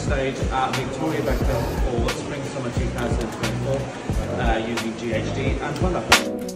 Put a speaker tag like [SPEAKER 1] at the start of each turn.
[SPEAKER 1] stage at Victoria Beckham for Spring Summer 2024 using GHD and Wella.